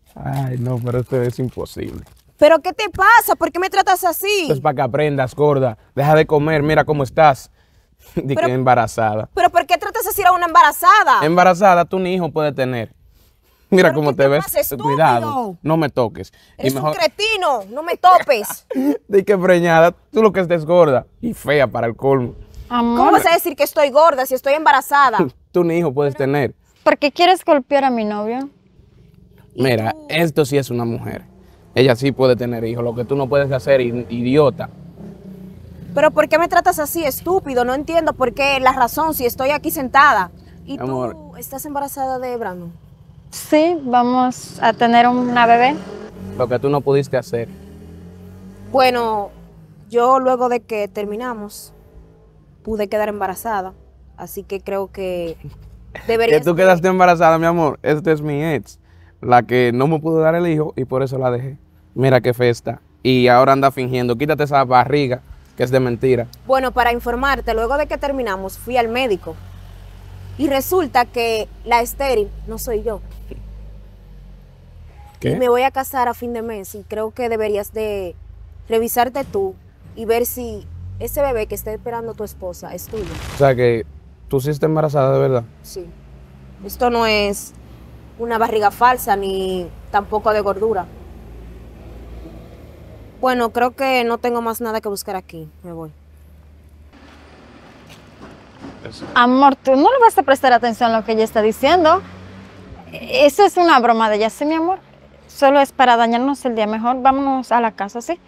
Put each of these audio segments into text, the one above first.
Ay, no, pero esto es imposible. ¿Pero qué te pasa? ¿Por qué me tratas así? Esto es para que aprendas, gorda. Deja de comer, mira cómo estás. Di que embarazada. ¿Pero por qué tratas así a una embarazada? Embarazada, tú ni hijo puedes tener. Mira cómo te ves. Pasa, estúpido? Cuidado, no me toques. Eres un cretino, no me topes. Di que preñada, tú lo que estés gorda y fea para el colmo. Amor, ¿Cómo vas a decir que estoy gorda si estoy embarazada? Tú ni hijo puedes tener. ¿por qué quieres golpear a mi novio? Mira, esto sí es una mujer. Ella sí puede tener hijos. Lo que tú no puedes hacer, idiota. ¿Pero por qué me tratas así, estúpido? No entiendo por qué la razón si estoy aquí sentada. ¿Y Amor. tú estás embarazada de Brandon? Sí, vamos a tener una bebé. Lo que tú no pudiste hacer. Bueno, yo luego de que terminamos pude quedar embarazada. Así que creo que deberías... Que tú quedaste embarazada, mi amor. Esta es mi ex. La que no me pudo dar el hijo y por eso la dejé. Mira qué festa. Y ahora anda fingiendo. Quítate esa barriga, que es de mentira. Bueno, para informarte, luego de que terminamos fui al médico. Y resulta que la estéril no soy yo. ¿Qué? Y me voy a casar a fin de mes y creo que deberías de revisarte tú y ver si ese bebé que está esperando tu esposa es tuyo. O sea que tú sí estás embarazada de verdad. Sí. Esto no es una barriga falsa ni tampoco de gordura. Bueno, creo que no tengo más nada que buscar aquí. Me voy. Amor, tú no le vas a prestar atención a lo que ella está diciendo. Eso es una broma de ella, ¿sí, mi amor? Solo es para dañarnos el día. Mejor vámonos a la casa, ¿sí?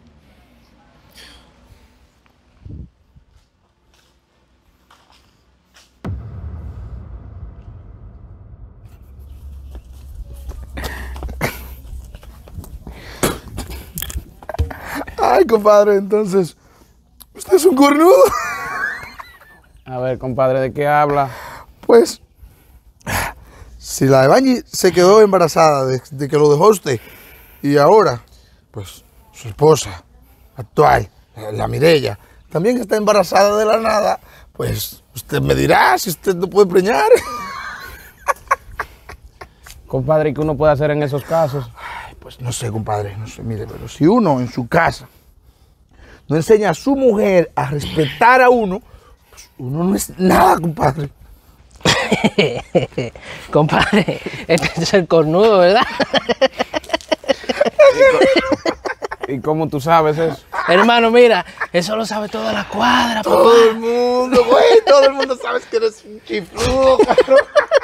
Ay, compadre, entonces, ¿usted es un cornudo? A ver, compadre, ¿de qué habla? Pues, si la Evangi se quedó embarazada de que lo dejó usted, y ahora, pues, su esposa actual, la Mireya, también está embarazada de la nada, pues, usted me dirá si usted no puede preñar. Compadre, ¿qué uno puede hacer en esos casos? Ay, pues, no sé, compadre, no sé, mire, pero si uno en su casa no enseña a su mujer a respetar a uno, pues uno no es nada, compadre. Compadre, este es el cornudo, ¿verdad? ¿Y cómo tú sabes eso? Hermano, mira, eso lo sabe toda la cuadra, papá. Todo el mundo, güey, todo el mundo sabe que eres un chifludo, cabrón.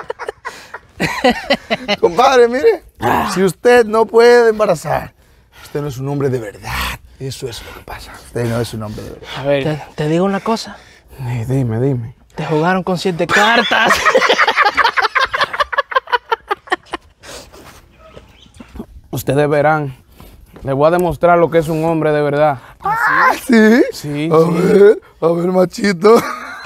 Compadre, mire, si usted no puede embarazar, usted no es un hombre de verdad. Eso es lo que pasa. Usted no es un hombre de verdad. A ver, Te digo una cosa. dime. Te jugaron con 7 cartas. Ustedes verán. Les voy a demostrar lo que es un hombre de verdad. ¿Ah, sí? Sí, A ver, machito.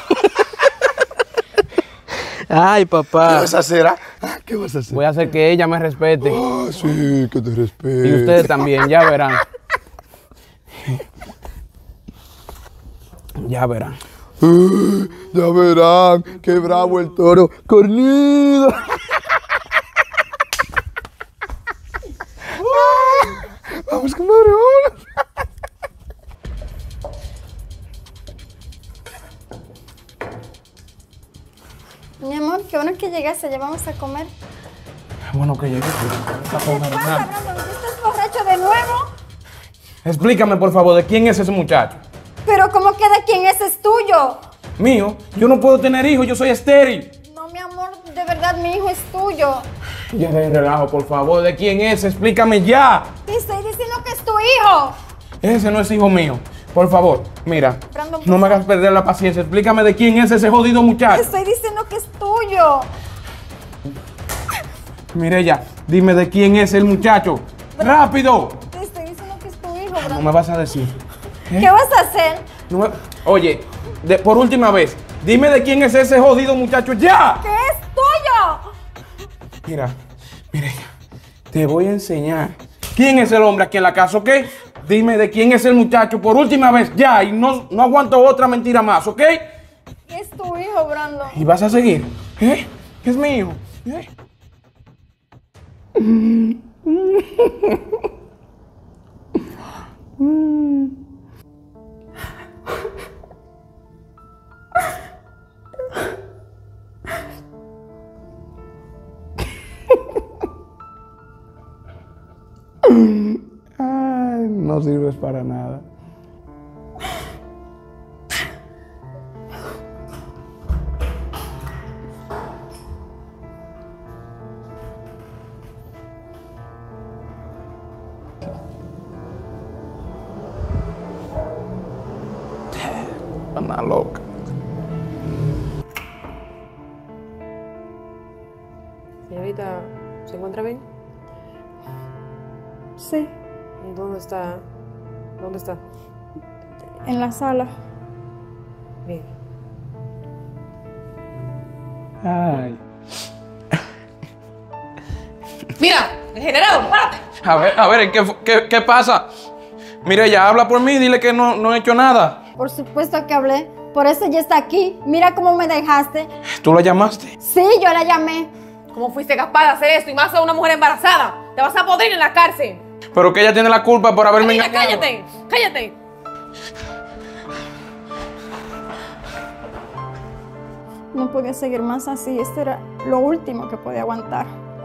Ay, ¿Qué papá. vas a hacer? ¿Qué vas a hacer? Voy a hacer que ella me respete. Ah, sí, que te respete. Y ustedes también, ya verán. Ya verán. Ya verán, qué bravo el toro. Cornido. Vamos, compadre, vámonos. Mi amor, qué bueno que llegaste. Ya vamos a comer. Bueno, que llegue. ¿Qué pasa, Brandon? ¿Estás borracho de nuevo? Explícame, por favor, ¿de quién es ese muchacho? Pero ¿cómo que de quién es tuyo? Mío, yo no puedo tener hijos, yo soy estéril. No, mi amor, de verdad mi hijo es tuyo. Ya de relajo, por favor, ¿de quién es? Explícame ya. Te estoy diciendo que es tu hijo. Ese no es hijo mío. Por favor, mira, Brandon, no me hagas perder la paciencia. Explícame de quién es ese jodido Te muchacho. estoy diciendo que es tuyo. Mireya, dime de quién es el muchacho. ¡Rápido! Te estoy diciendo que es tu hijo, No Brandon. me vas a decir. ¿Qué vas a hacer? No me- Oye, por última vez, dime de quién es ese jodido muchacho ya. ¡Que es tuyo! Mira, Mireya, te voy a enseñar quién es el hombre aquí en la casa, ¿ok? Dime de quién es el muchacho por última vez ya y no aguanto otra mentira más, ¿ok? Es tu hijo, Brandon. ¿Y vas a seguir? ¿Eh? ¿Qué es mi hijo? ¿Eh? Ay, no sirves para nada. Una loca. Señorita, ¿se encuentra bien? Sí, ¿Dónde está? ¿Dónde está? en la sala. Bien. Ay. ¡Mira! ¡Degenerado! ¡Párate! A ver, ¿qué pasa? Mire, ya habla por mí, dile que no he hecho nada. Por supuesto que hablé. Por eso ya está aquí. Mira cómo me dejaste. ¿Tú la llamaste? Sí, yo la llamé. ¿Cómo fuiste capaz de hacer esto? Y más a una mujer embarazada. Te vas a podrir en la cárcel. Pero que ella tiene la culpa por haberme Mira, engañado. cállate, cállate. No podía seguir más así. Esto era lo último que podía aguantar.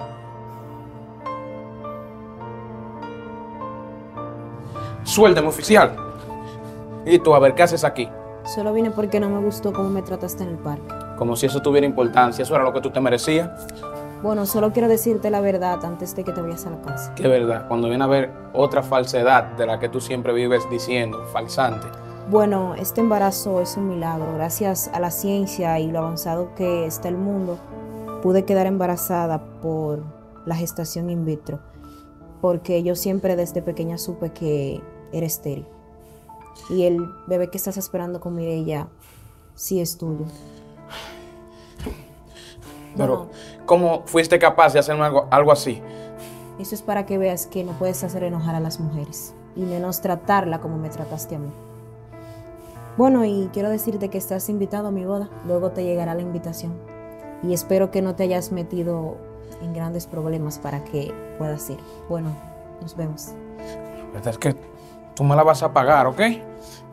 Suélteme, oficial. Y tú, a ver, ¿qué haces aquí? Solo vine porque no me gustó cómo me trataste en el parque. Como si eso tuviera importancia, eso era lo que tú te merecías. Bueno, solo quiero decirte la verdad antes de que te vayas a la casa. Que verdad, cuando viene a ver otra falsedad de la que tú siempre vives diciendo, falsante. Bueno, este embarazo es un milagro. Gracias a la ciencia y lo avanzado que está el mundo, pude quedar embarazada por la gestación in vitro. Porque yo siempre desde pequeña supe que era estéril. Y el bebé que estás esperando con Mireya sí es tuyo. Pero, ¿cómo fuiste capaz de hacerme algo así? Eso es para que veas que no puedes hacer enojar a las mujeres. Y menos tratarla como me trataste a mí. Bueno, y quiero decirte que estás invitado a mi boda. Luego te llegará la invitación. Y espero que no te hayas metido en grandes problemas para que puedas ir. Bueno, nos vemos. La verdad es que tú me la vas a pagar, ¿ok?